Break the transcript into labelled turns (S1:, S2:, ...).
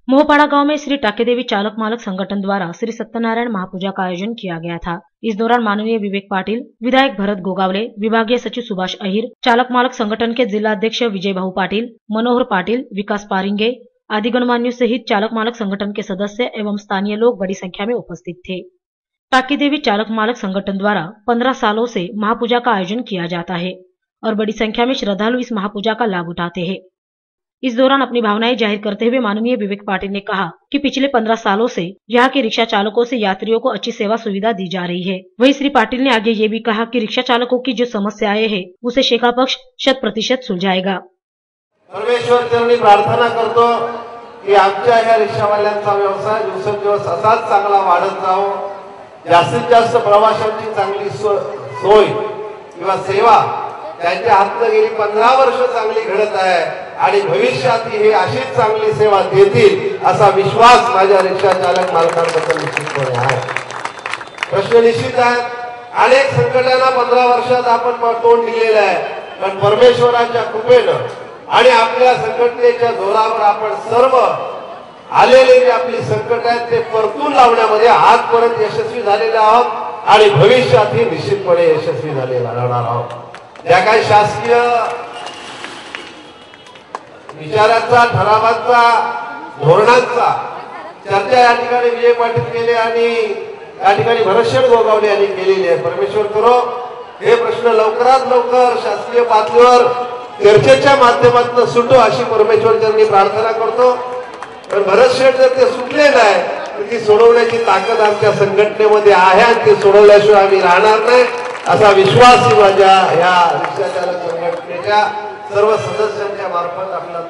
S1: मोहपाड़ा गांव में श्री टाकेदेवी चालक मालक संगठन द्वारा श्री सत्यनारायण महापूजा का आयोजन किया गया था। इस दौरान माननीय विवेक पाटिल, विधायक भरत गोगावले, विभागीय सचिव सुभाष अहिर, चालक मालक संगठन के जिला अध्यक्ष विजय भाऊ पाटिल, मनोहर पाटिल, विकास पारिंगे आदि गणमान्यों सहित चालक मालक संगठन के सदस्य एवं स्थानीय लोग बड़ी संख्या में उपस्थित थे। टाकेदेवी चालक मालक संगठन द्वारा 15 सालों से महापूजा का आयोजन किया जाता है और बड़ी संख्या में श्रद्धालु इस महापूजा का लाभ उठाते हैं। इस दौरान अपनी भावनाएं जाहिर करते हुए माननीय विवेक पाटिल ने कहा कि पिछले 15 सालों से यहाँ के रिक्शा चालकों से यात्रियों को अच्छी सेवा सुविधा दी जा रही है। वहीं श्री पाटिल ने आगे ये भी कहा कि रिक्शा चालकों की जो समस्याएं हैं उसे शेखा पक्ष 100% सुलझाएगा।
S2: परमेश्वर चरणी प्रार्थना करतो की आमच्या ह्या रिक्षावाल्यांचा व्यवसाय दिवसेंदिवस असाच चांगला वाढत जावो, जास्तीत जास्त प्रवाशांची चांगली सोय किंवा सेवा त्यांच्या हातून गेली 15 वर्ष चांगली घडत आहे आणि भविष्यात ही अशीच चांगली सेवा देतील असा विश्वास माझ्या रिक्षा चालक मालकांबद्दल निश्चितपणे आहे। प्रश्न निश्चित आहे, अनेक संकटांना 15 वर्षात आपण तोंड दिलेलं आहे, पण परमेश्वराच्या कृपेनं आणि आपल्या संघटनेच्या जोरावर आपण सर्व आलेले जे आपली संकट आहेत ते परतून लावण्यामध्ये आजपर्यंत यशस्वी झालेले आहोत आणि भविष्यातही निश्चितपणे यशस्वी झालेला राहणार आहोत। ज्या काही शासकीय विचारांचा, ठरावांचा, धोरणांचा चर्चा या ठिकाणी विजय पाटील केले आणि या ठिकाणी भरत गोगावले यांनी केलेली आहे। परमेश्वर करो हे प्रश्न लवकरात लवकर शासकीय पातळीवर चर्चेच्या माध्यमातून सुटो अशी परमेश्वर चरणी प्रार्थना करतो। पण भरत शेठ जर ते सुटले नाही तर ती सोडवण्याची ताकद आमच्या संघटनेमध्ये आहे आणि ते सोडवल्याशिवाय आम्ही राहणार नाही असा विश्वास माझ्या या रिक्षा चालक संघटनेच्या सर्व सदस्यांच्या मार्फत आपल्याला